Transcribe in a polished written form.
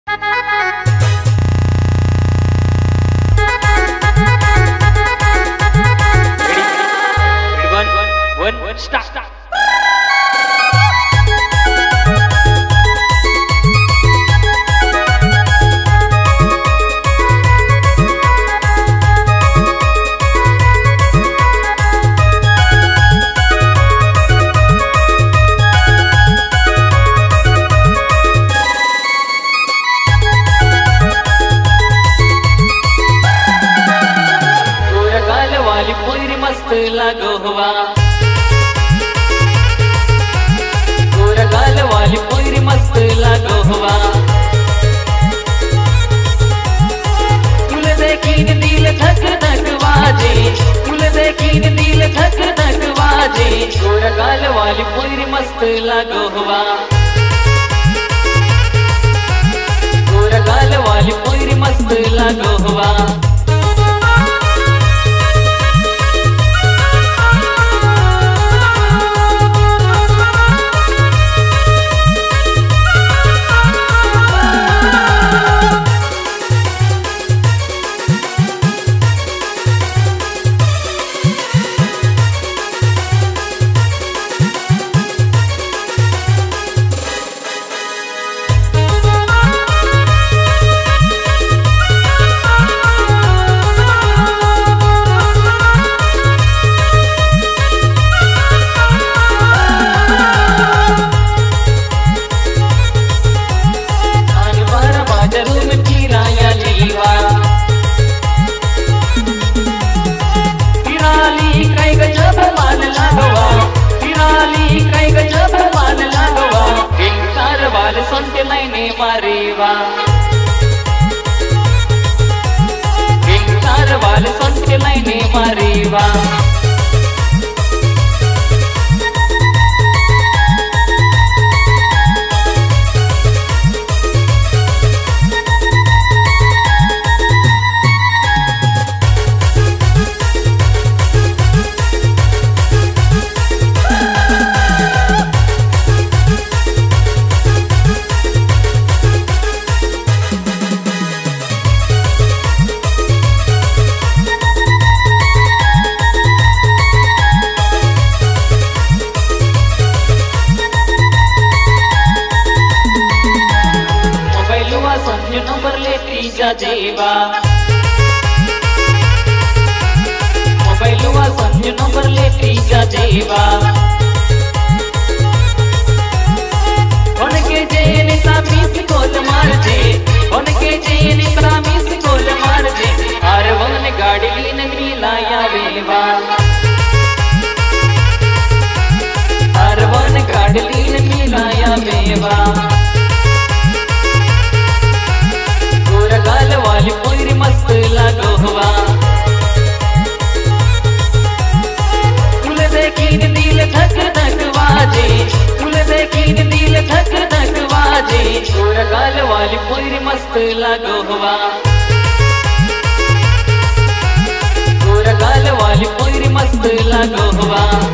लागो हुआ गोरा गाल वाली पोरी मस्त लागो हुआ तुले देखीन दिल धक धक वाजे तुले देखीन दिल धक धक वाजे गोरा गाल वाली पोरी मस्त लागो हुआ गोरा गाल वाली पोरी मस्त लागो हुआ मारेवा गिटार वाले सुन के मैंने मारेवा नंबर लेती जा जेवा मोबाइल हुआ संज नंबर लेती जा जेवा उनके जेने सामिस कोल मार जे उनके जेने सामिस कोल मार जे हर वन गाड़ी लीन मिलाया वेवा हर वन गाड़ी लीन मिलाया वेवा गाल वाली पोरी मस्त लागो हुआ तुले देखीन दिल धक धक वाजे तुले देखीन दिल धक धक वाजे गोरा गाल वाली पोरी मस्त लागो हुआ गोरा गाल वाली पोरी मस्त लागो हुआ